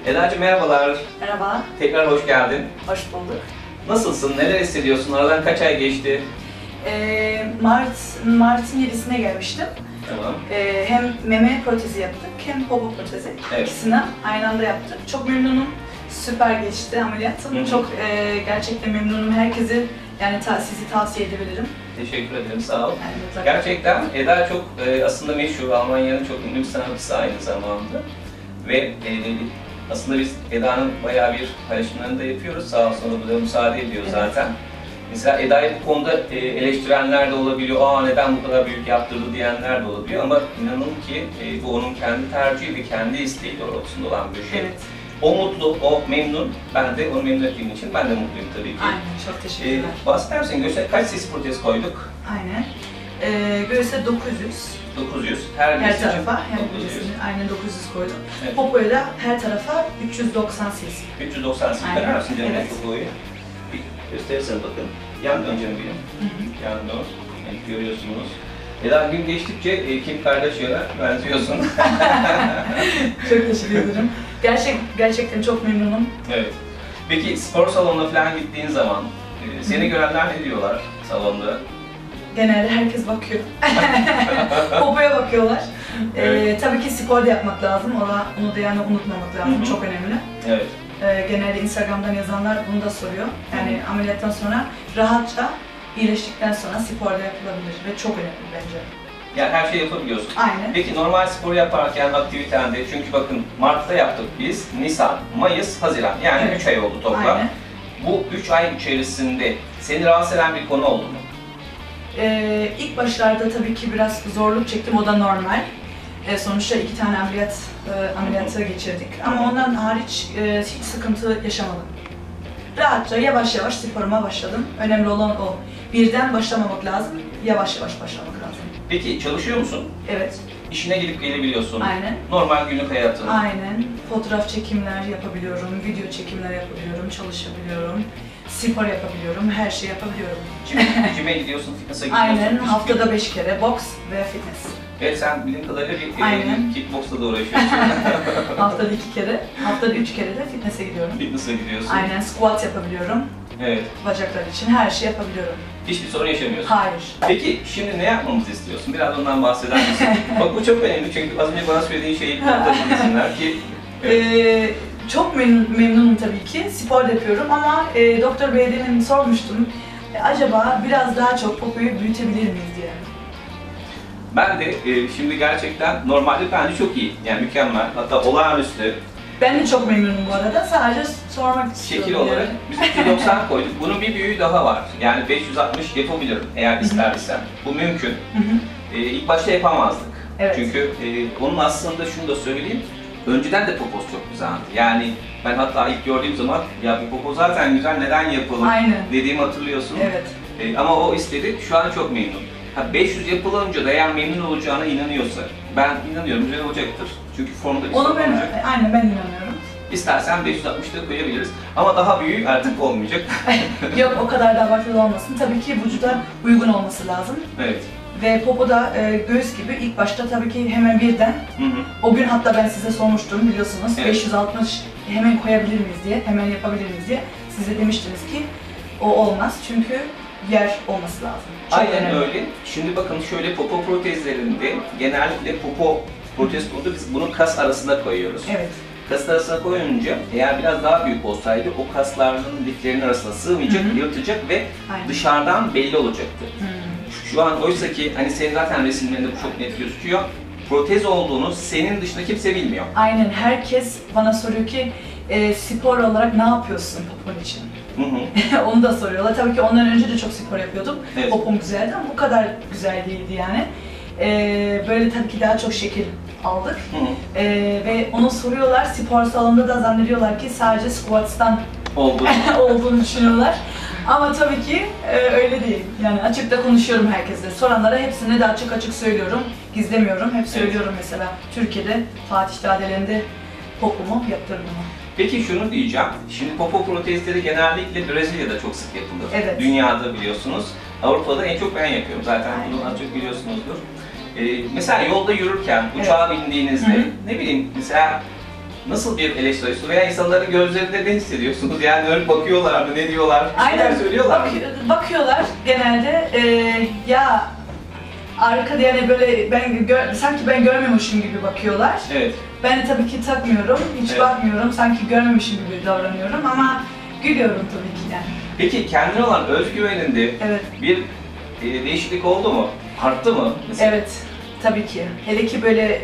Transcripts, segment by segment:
Eda'cığım merhabalar. Merhaba. Tekrar hoş geldin. Hoş bulduk. Nasılsın? Neler hissediyorsun? Aradan kaç ay geçti? Mart'ın 7'sine gelmiştim. Tamam. Hem meme protezi yaptık hem popo protezi. Evet. İkisini aynı anda yaptık. Çok memnunum. Süper geçti ameliyatım. Hı hı. Çok gerçekten memnunum. Herkese sizi tavsiye edebilirim. Teşekkür ederim, sağ ol. Yani mutlaka. Gerçekten Eda çok aslında meşhur, Almanya'nın çok ünlü bir sanatçısı aynı zamanda. Ve aslında biz Eda'nın bayağı bir paylaşımlarını da yapıyoruz. Sağ olsun o da müsaade ediyor Evet. zaten. Mesela Eda'yı bu konuda eleştirenler de olabiliyor, "Aa neden bu kadar büyük yaptırdı?" diyenler de olabiliyor ama inanın ki bu onun kendi tercihi ve kendi isteği doğrultusunda olan bir şey. Evet. O mutlu, o memnun. Ben de onu memnun ettiğim için ben de mutluyum tabii ki. Aynen. Çok teşekkürler. Bahseder misin? Göğüse kaç cc protez koyduk? Aynen. Göğüse 900. 900. Her Her birisi için tarafa, her 900. birisini aynen 900 koydum. Evet. Popoya da her tarafa 390 cc. 390 cc. Aynen. Bakar mısın canım? Evet. Çok boyu. Bir gösterirsene bakın. Yan dön canım benim. Yan dön. Evet, görüyorsunuz. Eda gün geçtikçe Kim Kardashian'a benziyorsun. Çok teşekkür ederim. Gerçekten çok memnunum. Evet. Peki spor salonuna falan gittiğin zaman seni görenler ne diyorlar salonda? Genelde herkes bakıyor. Popoya bakıyorlar. Evet. Tabii ki spor da yapmak lazım. Onu da yani unutmamak lazım. Hı hı. Çok önemli. Evet. Genelde Instagram'dan yazanlar bunu da soruyor. Yani ameliyattan sonra rahatça iyileştikten sonra spor da yapılabilir ve çok önemli bence. Yani her şeyi yapabiliyorsun. Aynen. Peki normal spor yaparken aktivitende, çünkü bakın Mart'ta yaptık biz, Nisan, Mayıs, Haziran, yani Evet. 3 ay oldu toplam. Aynen. Bu 3 ay içerisinde seni rahatsız eden bir konu oldu mu? İlk başlarda tabii ki biraz zorluk çektim, o da normal. Sonuçta 2 tane ameliyatı geçirdik ama ondan hariç hiç sıkıntı yaşamadım. Rahatça yavaş yavaş sporuma başladım. Önemli olan o. Birden başlamamak lazım, yavaş yavaş başlamak lazım. Peki çalışıyor musun? Evet, İşine gidip gelebiliyorsun. aynen. Normal günlük hayatın. Aynen. Fotoğraf çekimler yapabiliyorum, video çekimler yapabiliyorum, çalışabiliyorum, spor yapabiliyorum, her şey yapabiliyorum. Cime gidiyorsun, fitness'a gidiyorsun. Aynen, haftada 5 kere boks ve fitness. Evet, sen bildiğin kadarıyla Aynen. bir kickboxla da uğraşıyorsun. Haftada 2 kere, haftada 3 kere de fitness'e gidiyorum. Fitness'a gidiyorsun. Aynen, squat yapabiliyorum, Evet. bacaklar için her şey yapabiliyorum. Hiçbir sorun yaşamıyorsun. Hayır. Peki şimdi ne yapmamızı istiyorsun? Biraz ondan bahseder misin? Bak bu çok önemli çünkü az önce bana söylediğin şeyi anlatabilirsinler ki... Çok memnunum tabii ki, spor da yapıyorum ama Doktor Bey'e demin sormuştum, acaba biraz daha çok popoyu büyütebilir miyiz diye. Ben de şimdi gerçekten normalde bence çok iyi, yani mükemmel, hatta olağanüstü. Ben de çok memnunum bu arada, sadece sormak istiyorum. Şekil olarak biz 290 koyduk, bunun bir büyüğü daha var. Yani 560 yapabilirim eğer istersem. Bu mümkün. İlk başta yapamazdık. Evet. Çünkü onun aslında şunu da söyleyeyim, önceden de popos çok güzeldi. Yani ben hatta ilk gördüğüm zaman ya bu popo zaten güzel, neden yapalım Aynen. dediğimi hatırlıyorsun. Evet. Ama o istedi, şu an çok memnun. 500 yapılınca da eğer memnun olacağına inanıyorsa, ben inanıyorum güzel olacaktır. Çünkü formda bir Onu sorun ben, olacak. aynen ben inanıyorum. İstersen 560'da koyabiliriz ama daha büyüğü artık olmayacak. Yok, o kadar da abartılı olmasın. Tabii ki vücuda uygun olması lazım. Evet. Ve popoda göğüs gibi ilk başta tabii ki hemen birden. Hı hı. O gün hatta ben size sormuştum biliyorsunuz, Evet. 560 hemen koyabilir miyiz diye, hemen yapabilir miyiz diye. Siz de demiştiniz ki o olmaz çünkü yer olması lazım. Çok Aynen önemli. öyle. Şimdi bakın şöyle popo protezlerinde genellikle popo protez konuda biz bunu kas arasında koyuyoruz. Evet. Kas arasına koyunca eğer biraz daha büyük olsaydı o kasların liflerin arasına sığmayacak, Hı hı. yırtacak ve Aynen. dışarıdan belli olacaktı. Hmm. Şu an oysa ki hani senin zaten resimlerinde bu çok net gözüküyor. Protez olduğunu senin dışında kimse bilmiyor. Aynen, herkes bana soruyor ki spor olarak ne yapıyorsun popon için? Hı hı. Onu da soruyorlar. Tabii ki ondan önce de çok spor yapıyordum. Evet. Popom güzeldi ama bu kadar güzel değildi yani. Böyle tabii ki daha çok şekil aldık. Hı hı. Ve onu soruyorlar, spor salonunda da zannediyorlar ki sadece squats'tan Oldu. olduğunu düşünüyorlar. Ama tabii ki öyle değil. Yani açıkta konuşuyorum herkesle. Soranlara hepsine de açık açık söylüyorum. Gizlemiyorum. Hep söylüyorum mesela. Türkiye'de Fatih Dadelerinde popomu yaptırdım onu. Peki şunu diyeceğim. Şimdi popo protezleri genellikle Brezilya'da çok sık yapılır. Evet. Dünyada biliyorsunuz. Avrupa'da en çok ben yapıyorum. Zaten Aynen. bunu az çok biliyorsunuzdur. Mesela yolda yürürken, uçağa bindiğinizde, Hı hı. ne bileyim mesela nasıl bir eleştiriyorsunuz veya insanların gözlerinde ne hissediyorsunuz? Yani öyle bakıyorlar mı, ne diyorlar, bir şeyler Aynen. söylüyorlar mı? Bakıyorlar genelde. Ya arkada yani böyle sanki ben görmemişim gibi bakıyorlar. Evet. Ben de tabii ki takmıyorum, hiç Evet. bakmıyorum, sanki görmemişim gibi davranıyorum ama gülüyorum tabii ki yani. Peki kendine olan özgüveninde Evet. bir değişiklik oldu mu? Arttı mı? Mesela? Evet, tabii ki. Hele ki böyle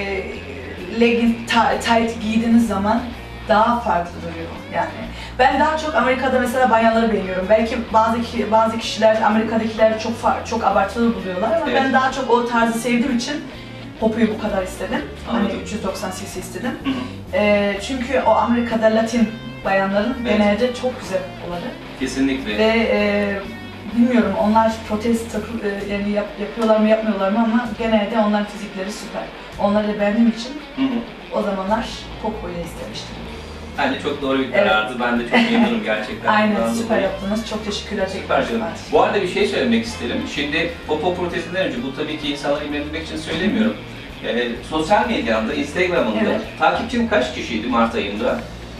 legging tight giydiğiniz zaman daha farklı duruyor yani. Ben daha çok Amerika'da mesela bayanları beğeniyorum. Belki bazı kişiler Amerika'dakiler çok abartılı buluyorlar ama Evet. ben daha çok o tarzı sevdiğim için popoyu bu kadar istedim. Anladım. Hani 390 cc istedim. Hı hı. Çünkü o Amerika'da Latin bayanların Evet. genelde çok güzel popoları. Kesinlikle. Ve bilmiyorum onlar yani yapıyorlar mı yapmıyorlar mı ama genelde onların fizikleri süper. Onları beğendiğim için Hı hı. o zamanlar popoyu istemiştim. Bence çok doğru bir karardı. Ben de çok memnunum gerçekten. Aynen Bundan süper dolayı. yaptınız. Çok teşekkürler. Süper canım. Bu arada bir şey söylemek isterim. Şimdi popo protezinden önce, bu tabii ki insanları ilgilendirmek için söylemiyorum. Sosyal medyanda, Instagram'ında Evet. takipçin kaç kişiydi Mart ayında?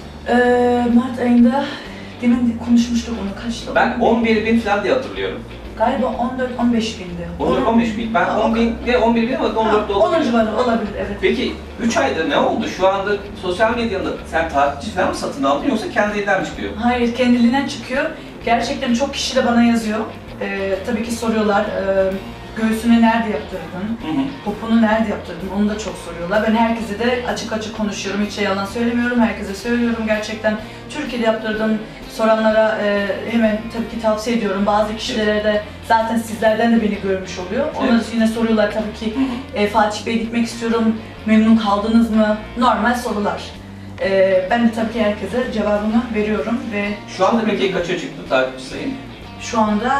Mart ayında demin konuşmuştuk onu kaçtı? Ben 11.000 falan diye hatırlıyorum. Galiba 14-15 bindi. 14-15 bin. Ben 10.000 ve 11.000 ama 14 Onun olabilir. civarı olabilir evet. Peki 3 ayda ne oldu? Şu anda sosyal medyada sen takipçi falan mı satın aldın yoksa kendiliğinden mi çıkıyor? Hayır kendiliğinden çıkıyor. Gerçekten çok kişi de bana yazıyor. Tabii ki soruyorlar. Göğsünü nerede yaptırdın? Hı hı. Poponu nerede yaptırdın? Onu da çok soruyorlar. Ben herkese de açık açık konuşuyorum. Hiç yalan söylemiyorum. Herkese söylüyorum. Gerçekten Türkiye'de yaptırdım. Soranlara hemen tabii ki tavsiye ediyorum. Bazı kişilere de zaten sizlerden de beni görmüş oluyor. Onlar Evet. yine soruyorlar tabii ki. Hı hı. Fatih Bey gitmek istiyorum. Memnun kaldınız mı? Normal sorular. Ben de tabii ki herkese cevabını veriyorum ve Şu anda peki kaça çıktı takipçi sayın? şu anda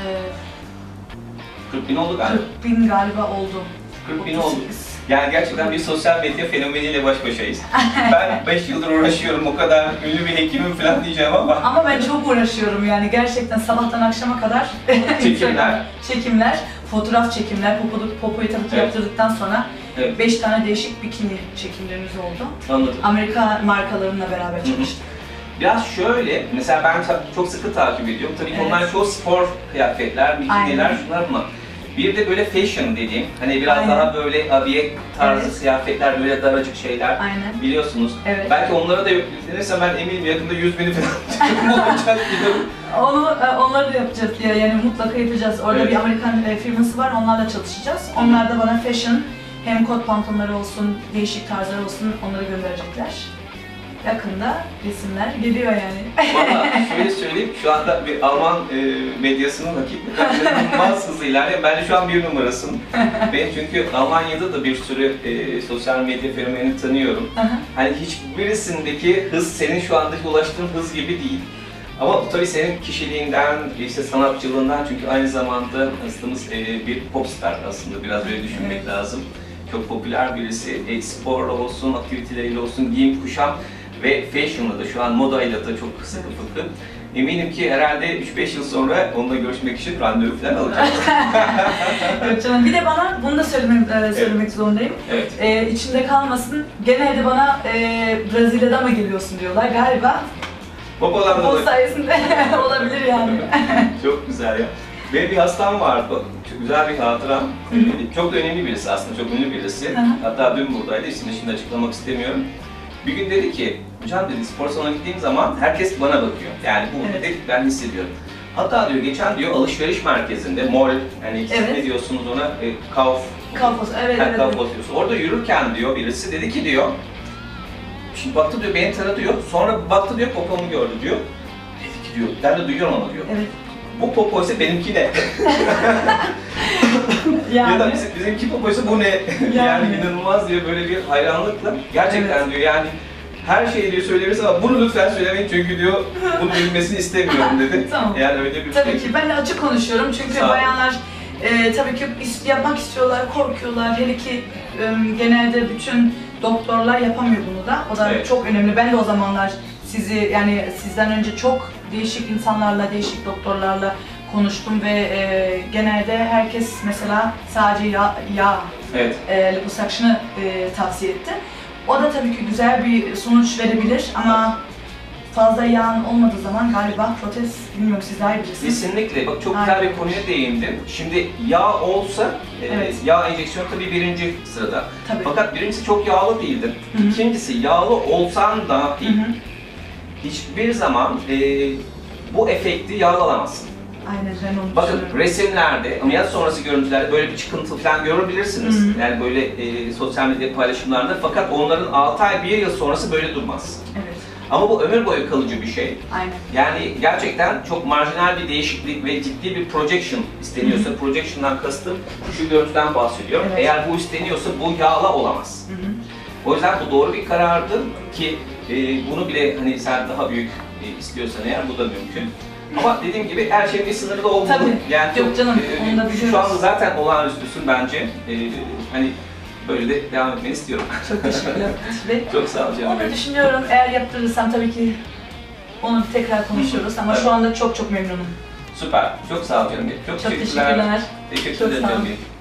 40 bin oldu galiba. 40 bin galiba oldu. 40 bin oldu. 38. Yani gerçekten bir sosyal medya fenomeniyle baş başayız. Ben 5 yıldır uğraşıyorum, o kadar ünlü bir hekimim falan diyeceğim ama Ama ben çok uğraşıyorum yani gerçekten sabahtan akşama kadar Çekimler. çekimler, fotoğraf çekimler, popoyu tabii ki Evet. yaptırdıktan sonra Evet. 5 tane değişik bikini çekimlerimiz oldu. anladım. Amerika markalarıyla beraber Hı hı. çalıştık. Biraz şöyle, mesela ben çok sıkı takip ediyorum. Tabii ki Evet. onlar çoğu spor kıyafetler, bikiniler, Aynen. şunlar ama bir de böyle fashion dediğim, hani biraz Aynen. daha böyle abiye tarzı Evet. kıyafetler, böyle daracık şeyler Aynen. biliyorsunuz. Evet. Belki onlara da yüklenirsem ben eminim yakında 100 bini falan olacak diyorum. Onları da yapacağız ya yani mutlaka yapacağız. Orada Evet. bir Amerikan firması var, onlarla çalışacağız. Onlar da bana fashion, hem kot pantolonları olsun, değişik tarzlar olsun onları gönderecekler. Yakında resimler geliyor yani. Valla şöyle söyleyeyim, şu anda bir Alman medyasının hakikaten inanılmaz hızlı ilerliyor. Ben de şu an bir numarasın. Ben çünkü Almanya'da da bir sürü sosyal medya fenomenini tanıyorum. Aha. Hani hiçbirisindeki hız senin şu andaki ulaştığın hız gibi değil. Ama bu tabii senin kişiliğinden, işte sanatçılığından, çünkü aynı zamanda hastamız bir popstar aslında, biraz böyle düşünmek Evet. lazım. Çok popüler birisi, sporla olsun, aktiviteleriyle olsun, giyim, kuşam ve fashion'la da şu an modayla da çok sıkı fıkı. Eminim ki herhalde 3-5 yıl sonra onunla görüşmek için randevu falan alacağım. Evet canım. Bir de bana bunu da söylemek zorundayım. Evet. İçimde kalmasın. Genelde bana Brezilya'dan mı geliyorsun diyorlar galiba. Popodan Bu dolayı. sayesinde olabilir yani. Çok güzel ya. Benim bir hastam vardı, çok güzel bir hatıram. Çok da önemli birisi aslında, çok ünlü birisi. Hı hı. Hatta dün buradaydı, ismini şimdi açıklamak istemiyorum. Bir gün dedi ki, hocam dedi, spor salonuna gittiğim zaman herkes bana bakıyor. Yani bu Evet. dedi, ben hissediyorum. Hatta diyor, geçen diyor alışveriş merkezinde, mall, hani siz Evet. ne diyorsunuz ona, Kauf. Kaufhaus, evet, evet. Kaufhaus diyorsun. Orada yürürken diyor, birisi dedi ki diyor, şimdi baktı diyor, beni tanıdı diyor, sonra baktı diyor, popomu gördü diyor. Dedi ki diyor, ben de duyuyorum ama diyor. Evet. Bu popo ise benimki ne? Ya da bizimki popo ise bu ne? Yani inanılmaz diyor, böyle bir hayranlıkla. Gerçekten Evet. diyor yani her şeyi diyor söyleriz ama bunu lütfen söylemeyin çünkü diyor bunu bilmesini istemiyorum dedi. Tamam. Yani öyle bir Tabii ki ben de açık konuşuyorum çünkü Sağ ol. bayanlar tabii ki yapmak istiyorlar, korkuyorlar. Hele ki genelde bütün doktorlar yapamıyor bunu da. O da Evet. çok önemli. Ben de o zamanlar sizden önce çok değişik insanlarla, değişik doktorlarla konuştum ve genelde herkes mesela sadece yağ Evet. liposuction'ı tavsiye etti. O da tabii ki güzel bir sonuç verebilir ama fazla yağın olmadığı zaman galiba protez, bilmiyorum siz daha iyi bilirsiniz. Kesinlikle. Bak çok güzel bir konuya değindim. Şimdi yağ olsa, Evet. yağ enjeksiyonu tabii birinci sırada. Tabii. Fakat birincisi çok yağlı değildir. Hı hı. İkincisi yağlı olsan dahi Hı hı. hiçbir zaman bu efekti yağlalamazsın. Aynen, ben onu Bakın düşünüyorum. resimlerde, ameliyat sonrası görüntülerde böyle bir çıkıntı falan görebilirsiniz. Hı hı. Yani böyle sosyal medya paylaşımlarında. Fakat onların 6 ay, 1 yıl sonrası böyle durmaz. Evet, Ama bu ömür boyu kalıcı bir şey. aynen. Yani gerçekten çok marjinal bir değişiklik ve ciddi bir projection isteniyorsa, projection'dan kastım şu görüntüden bahsediyorum. Evet. Eğer bu isteniyorsa bu yağla olamaz. Hı hı. O yüzden bu doğru bir karardı ki bunu bile hani sen daha büyük istiyorsan eğer bu da mümkün. Ama dediğim gibi her şeyin bir sınırı da olmalı. Tabii. Yani Yok canım, onu da şu biliyoruz. anda zaten olağanüstüsün bence. Hani böyle de devam etmeni istiyorum. Çok teşekkürler Bey. Çok sağ ol canım Onu benim. düşünüyorum, eğer yaptırırsam tabii ki onu tekrar konuşuruz ama şu anda çok memnunum. Süper. Çok sağ ol canım benim. Çok Çok teşekkürler. Teşekkür Çok ederim sağ ol. canım benim.